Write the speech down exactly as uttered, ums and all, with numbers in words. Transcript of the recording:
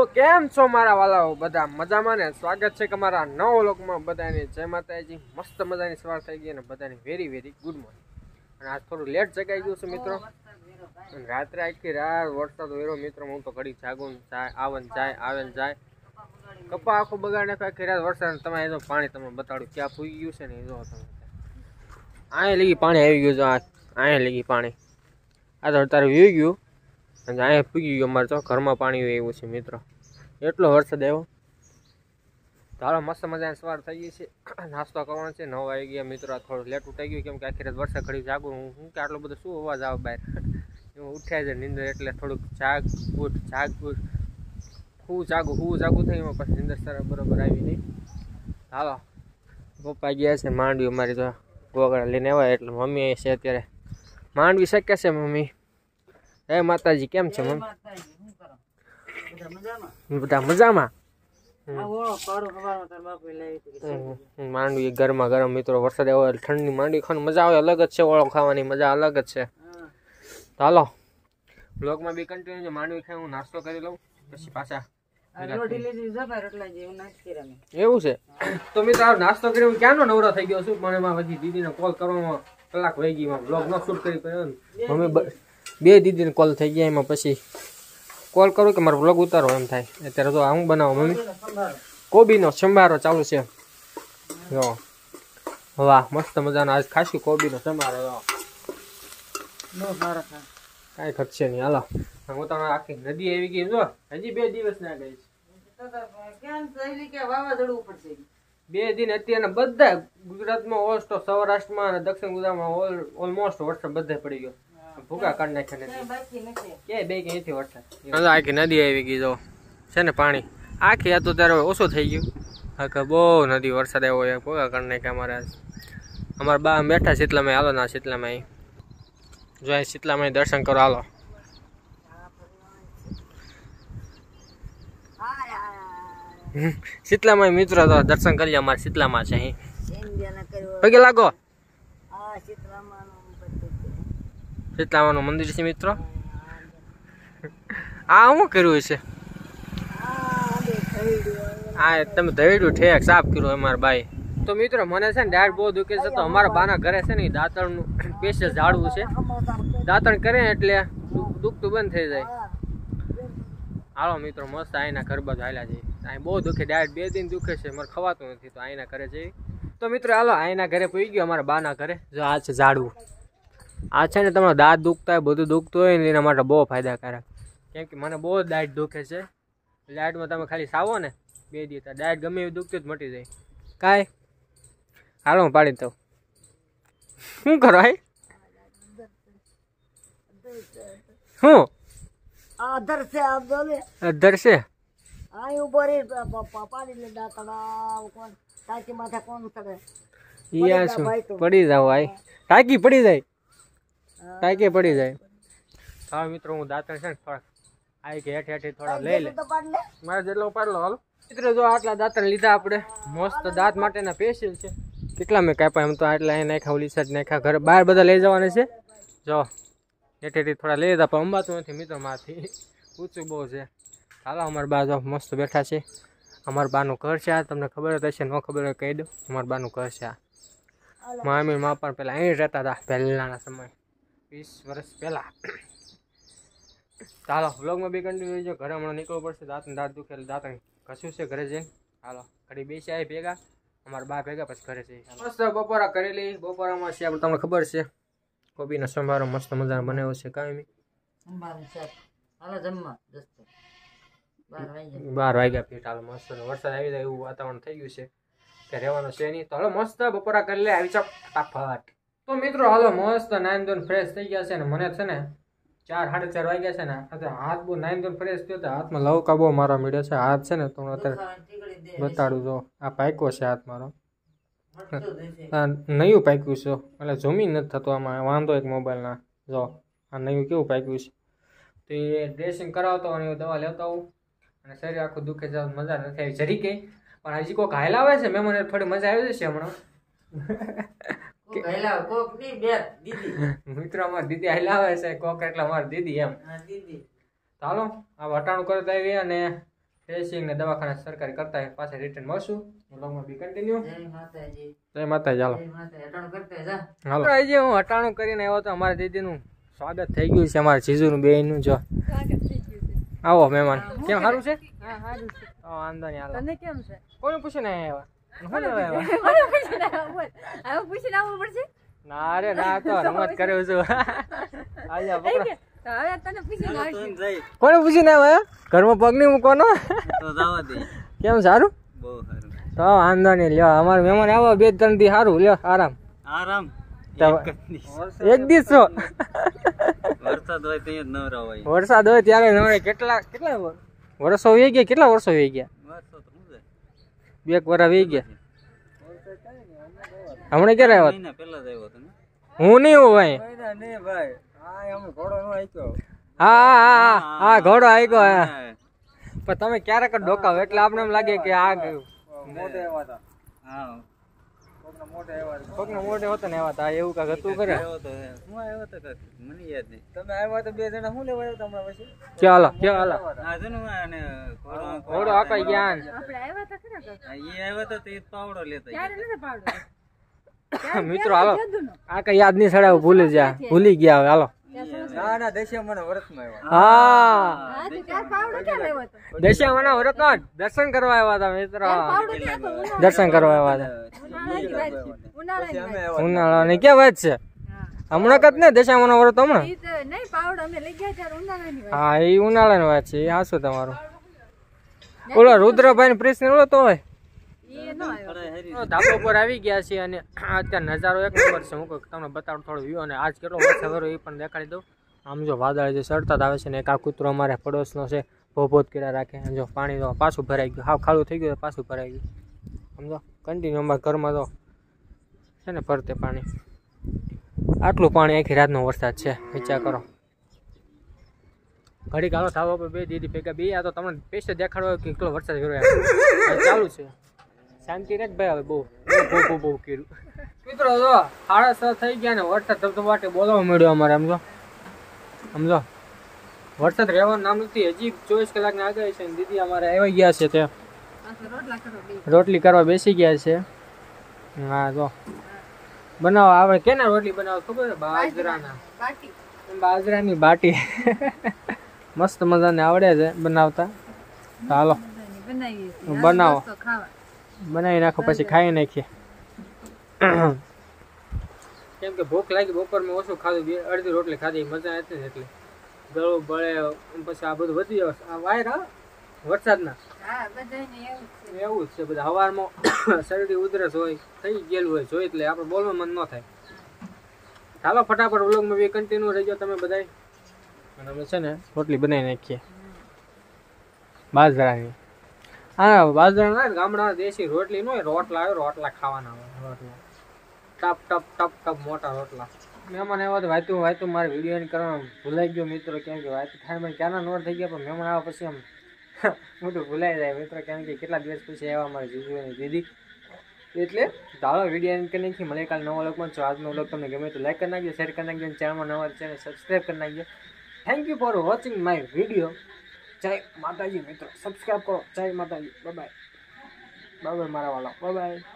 કેમ છો મારા વાલાઓ બધા મજામાં ને? સ્વાગત છે કે મારા નવો લોકમાં બધાની જય માતાજી। મસ્ત મજાની સવાર થઈ ગઈ અને બધાની વેરી વેરી ગુડ મોર્નિંગ। અને આજ થોડું લેટ જગાઈ ગયું છે મિત્રો। રાત્રે આખી રાત વરસાદ વેરો મિત્રો। હું તો ઘડી જાગું જાય આવન જાય આવેન જાય કપા આખું બગાડ નાખ્યો આખી રાત વરસાદ। તમે જો પાણી તમને બતાડું ક્યાં પૂગી ગયું છે ને જો તમે અહીંયા લગી પાણી આવી ગયું છે। અહીંયા લગી પાણી આ તો અત્યારે વી ગયું અને અહીંયા પૂગી ગયું અમારે તો ઘરમાં પાણી આવ્યું છે મિત્રો। એટલો વરસાદ આવ્યો તો હાલો મસ્ત મજાની સવાર થઈ ગઈ છે। નાસ્તો કરવાનો છે નવ વાગી ગયા મિત્રો। થોડું લેટ ઉઠાઈ ગયું કેમ કે આખી રાત વરસાદ ઘડી જાગું હું શું કે આટલો બધો શું અવાજ આવે બહાર હું ઉઠ્યા છે નીંદર એટલે થોડુંક જાગ ઉઠ જાગ ઉઠ હું જાગું હું જાગું થઈ એમાં પછી નીંદર સર બરોબર આવી નહીં। હાલો પપ્પા ગયા છે માંડવી અમારી તો ગોગડા લઈને આવ્યા એટલે મમ્મી છે અત્યારે માંડવી શક્ય છે મમ્મી। હે માતાજી કેમ છે મમ્મી? બધા મજામાં? માંડવી ગરમા ગરમ મિત્રો વરસાદ આવ્યો ઠંડી માંડવી ખાવાની મજા આવે અલગ જ છે। ઓળો ખાવાની મજા અલગ જ છે। ચાલો બ્લોગમાં બી કન્ટિન્યુ છે। માંડવી ખાઈ હું નાસ્તો કરી લઉં પછી પાછા એવું છે તો મિત્રો નાસ્તો કરી હું ક્યાંનો નવરો થઈ ગયો છું પણ એમાં પછી દીદીને કોલ કરવામાં કલાક વહી ગઈ બ્લોગ ન શૂટ કરી મમ્મી બે દીદીને કોલ થઈ ગયા એમાં પછી કોલ કરું કે મારો વ્લોગ ઉતારો એમ થાય। અત્યારે તો હું બનાવું મમ્મી કોબીનો સંભારો ચાલુ છે જો વાહ મસ્ત મજાનો આજ ખાસી કોબીનો સંભારો કાંઈ ખર્ચે નહીં। હાલો હું તો આખી નદી આવી ગઈ જો હજી બે દિવસ ના ગઈ બે દિન અત્યારે બધા ગુજરાતમાં ઓસ્ટ સૌરાષ્ટ્રમાં અને દક્ષિણ ગુજરાતમાં ઓલમોસ્ટ વરસાદ બધે પડી ગયો ભૂકા કાઢ નાખ્યા કે બે કે અહીંથી વરસાદ આખી નદી આવી ગઈ જો છે ને પાણી આખી હતું ત્યારે ઓછું થઈ ગયું આખા બહુ નદી વરસાદ આવ્યો ભૂકા કાઢ નાખ્યા અમારે અમારા બા બેઠા શીતલામાં હાલો ના શીતલામાં અહીં જો અહીં શીતલામાં દર્શન કરો હાલો શીતલામાં મિત્રો તો દર્શન કરીએ અમારે શીતલામાં છે અહીં પગે લાગો શીતલામાનું મંદિર છે મિત્રો। આ શું કર્યું છે આ તમે ધૈડું ઠેક સાફ કર્યું અમારા બાઈ તો મિત્રો મને છે ને દાઢ બહુ દુખે છે તો અમારા બાના ઘરે છે ને દાંતણનું સ્પેશિયલ ઝાડવું છે દાંતણ કરે એટલે દુખતું બંધ થઈ જાય। હાલો મિત્રો મસ્ત આઈના ઘર બાજુ હાલ્યા જઈએ અહીં બહુ દુખે દાઢ બે દિન દુખે છે મારે ખવાતું નથી તો આઈના ઘરે જઈએ તો મિત્રો હાલો આઈના ઘરે પહોંચી ગયો અમારા બાના ઘરે જો આ છે ઝાડવું આ છે ને તમારો દાંત દુખતા હોય બધું દુખતું હોય ને એના માટે બહુ ફાયદાકારક કેમ કે મને બહુ દાઢ દુખે છે દાઢમાં તમે ખાલી સાવો ને બે દિવસ દાઢ ગમે એવી દુખતી જ મટી જાય કાંઈ હાલો હું પાડી દઉં શું કરો ભાઈ શું અધર છે અધર છે પડી જાવ ભાઈ ટાંકી પડી જાય ટાંકી પડી જાય હા મિત્રો હું દાંતણ છે ને થોડા આવી કે હેઠ હેઠ થોડા લઈ લે મારે જેટલો ઉપાડ લો હાલો મિત્રો જો આટલા દાંતણ લીધા આપણે મસ્ત દાંત માટેના સ્પેશિયલ છે કેટલા મેં કાપ્યા એમ તો આટલા અહીં નાખ્યા ઓલી સાઈડ નાખ્યા ઘરે બહાર બધા લઈ જવાના છે જો હેઠ હેઠ થોડા લઈ લીધા પણ અંબાતું નથી મિત્રો મારાથી ઊંચું બહુ છે। હાલો અમારા બા જો મસ્ત બેઠા છે અમારા બાનું ઘર છે આ તમને ખબર જ હશે ન ખબર હોય કહી દઉં અમારા બાનું ઘર છે આ મામી મા પણ પહેલાં અહીં રહેતા હતા પહેલાંના સમય વીસ વર્ષ પહેલાં। ચાલો વ્લોગમાં બી કન્ટિન્યુ જો ઘરે હમણાં નીકળવું પડશે દાંત દાંત દુખે દાંત કશું છે ઘરે જઈને હાલો ઘડી બેસી આવી ભેગા અમારા બા ભેગા પછી ઘરે જઈએ મસ્ત બપોરા કરેલી બપોરામાં છે આપણે તમને ખબર છે કોબીનો સંભારો મસ્ત મજાનો બનાવ્યો છે કાંઈ બાર વાગ્યા ફીટ હાલો મસ્ત વરસાદ આવી જાય એવું વાતાવરણ થઈ ગયું છે કે રહેવાનું છે નહીં તો હાલો મસ્ત બપોરા કરી લે આવી ચાપ ફટાફટ તો મિત્રો હાલો મસ્ત નાઈન ધોન ફ્રેશ થઈ ગયા છે ને મને છે ને ચાર સાડા ચાર વાગ્યા છે ને અત્યારે હાથ બહુ નાઈન ધોન ફ્રેશ થયો તો હાથમાં લવકા બહુ મારો મળ્યો છે હાથ છે ને તો હું અત્યારે બતાડું જો આ પાક્યો છે હાથ મારો નયું પાક્યું છે એટલે ઝૂમિંગ નથી થતું આમાં વાંધો એક મોબાઈલના જો આ નયું કેવું પાક્યું છે તો એ ડ્રેસિંગ કરાવતો અને દવા લેતો આવું અને શરીર આખું દુખે જવા મજા નથી આવી જરી કઈ પણ હજી કોઈક હાલ આવે છે મેં મને થોડી મજા આવી જશે હમણાં મિત્રો અમારી દીદી હલાવે છે કોક એટલે અમારી દીદી એમ ચાલો આ વટાણું કરતા આવી અને ટેસ્ટિંગ ને દવાખાના સરકારી કરતા હોય પાછા રિટર્ન મળશું વ્લોગમાં બી કન્ટિન્યુ. જય માતાજી. જય માતાજી. હાલો હટાણું કરતા જા. હાલો આજે હું હટાણું કરીને આવ્યો તો અમારા દીદીનું સ્વાગત થઈ ગયું છે અમારા જીજુનું બેયનું. જો સ્વાગત થઈ ગયું છે. આવો મહેમાન. કેમ સારું છે? હા સારું છે. હા વાંધો નહીં. હાલો તને કેમ છે? કોઈને પૂછીને આવ્યા. હું લેવા આવ્યા? કોને પૂછીને આવ્યા? બોલ હવે પૂછીને આવવું પડશે. ના રે ના તો રમત કર્યો છું. આજા પકડો. હવે તને પૂછીને આવી. કોને પૂછીને આવ્યા? ઘરમાં પગ નહીં મૂકવાનો તો જવા દે. કેમ સારું? બહુ સારું. તો વાંધો નહીં. લ્યો અમારા મહેમાન આવો બે ત્રણ દી સારું. લ્યો આરામ આરામ. એક દિવસ વરસાદ હોય તો નવરા હોય. વરસાદ હોય ત્યારે નવરા. કેટલા કેટલા વર્ષો વી ગયા? કેટલા વર્ષો વી ગયા? બે એક વર્ષ વી ગયા. હમણાં ક્યારે આવ્યા? પેલા જ આવ્યો તમે. હું નહીં હું ભાઈ. નહીં ભાઈ. હા હા હા હા ઘોડો આઈકો. પણ તમે ક્યારેક ડોકાવો એટલે આપણે એમ લાગે કે આ ગયું. મોઢે આવ્યા હતા. હા કોકના મોઢે હોતો ને આવ્યા હતા. એવું કાંક હતું કરે. હું આવ્યો હતો મને યાદ નહીં. તમે આવ્યા તો બે જણા શું લેવા આવ્યા તમારા પછી? ચાલો ચાલો ઘોડો આકાઈ ગયા. આપણે આવ્યા હતા ખરા. એ આવ્યા હતા તો એ પાવડો લેતા. ક્યારે નથી પાવડો? મિત્રો હાલો આ કઈ યાદ નહીં સડાવ. ભૂલી જા ભૂલી ગયા હવે. હાલો ના ના દશામાના વ્રતમાં આવ્યા. હા દશામાના વ્રતમાં દર્શન કરવા આવ્યા હતા મિત્રો. દર્શન કરવા આવ્યા હતા. ઉનાળા ને ક્યાં વાત છે? હમણાં કદ ને દશામાના વ્રત હમણાં. હા એ ઉનાળાની વાત છે. એ હાસું તમારું. ઓલો રુદ્રભાઈ ને પ્રેસ ને ઓળો તો હોય. ધાબા ઉપર આવી ગયા છે અને અત્યારે નજારો એક નંબર છે. હું તમને બતાવું થોડો વ્યૂ અને આજ કેટલો વરસાદ આવ્યો એ પણ દેખાડી દઉં. આમ જો વાદળ જે સડતા આવે છે ને એક આ કૂતરો અમારે પડોશનો છે ભોભોત કીડા રાખે. જો પાણી તો પાછું ભરાઈ ગયું. હાવ ખાલું થઈ ગયું પાછું ભરાઈ ગયું. સમજો કન્ટિન્યુ અમારા ઘરમાં તો છે ને ફરતે પાણી. આટલું પાણી આખી રાતનો વરસાદ છે વિચાર કરો. ઘડીક હાલો ધાબા પર બે દીદી ભેગા બે. આ તો તમને પેસ્ટ દેખાડવા કે કેટલો વરસાદ કર્યો ચાલુ છે. શાંતિ ને જ ભાઈ હવે બહુ બહુ બહુ બહુ કર્યું. મિત્રો જો સાડા છ થઈ ગયા ને વરસાદ ધબધબાટે બોલાવવા મળ્યો અમારે. સમજો સમજો વરસાદ રહેવાનું નામ નથી. હજી ચોવીસ કલાકની આગાહી છે. દીદી અમારે આવી ગયા છે તે રોટલી કરવા બેસી ગયા છે. હા જો બનાવો આપણે કેના રોટલી બનાવો ખબર છે? બાજરાના. બાજરાની બાટી. મસ્ત મજાને આવડે છે બનાવતા. હાલો બનાવો બનાવી નાખો પછી ખાઈ નાખીએ. કેમ કે ભૂખ લાગી. બપોરમાં ઓછું ખાધું. બે અડધી રોટલી ખાધી મજા નથી ને એટલે ગળું બળે પછી આ બધું વધી જાય. આ વાયર વરસાદના એવું જ છે. બધા હવારમાં શરદી ઉધરસ હોય થઈ ગયેલું હોય જોઈ એટલે આપણે બોલવા મન ન થાય. ચાલો ફટાફટ વ્લોગમાં બી કન્ટિન્યુ રહેજો તમે બધા. અને અમે છે ને રોટલી બનાવી નાખીએ બાજરાની. હા બાજરાના ગામડા દેશી રોટલી નો રોટલા આવે. રોટલા ખાવાના હોય. રોટલા ટપ ટપ ટપ ટપ મોટા રોટલા. મહેમાન આવ્યા તો વાતું વાતું મારે વિડીયો કરવાનું ભૂલાઈ ગયો મિત્રો. કેમ કે વાતું થાય મને ક્યાંના નોટ થઈ ગયા. પણ મહેમાન આવ્યા પછી આમ મોટું ભૂલાઈ જાય મિત્રો. કેમ કે કેટલા દિવસ પછી આવ્યા અમારે જીજુ દીદી એટલે ચાલો વિડીયો એન્ડ કરી નાખી. મને કાલે નવો વ્લોગ માં છો. આજનો વ્લોગ તમને ગમે તો લાઈક કરી નાખજો, શેર કરી નાખજો. ચેનલમાં નવા ચેનલ સબસ્ક્રાઈબ કરી નાખજો. Thank you for watching my video. જય માતાજી મિત્રો. સબસ્ક્રાઈબ કરો. જય માતાજી. Bye bye. બાય બાય મારા વાલા. Bye by.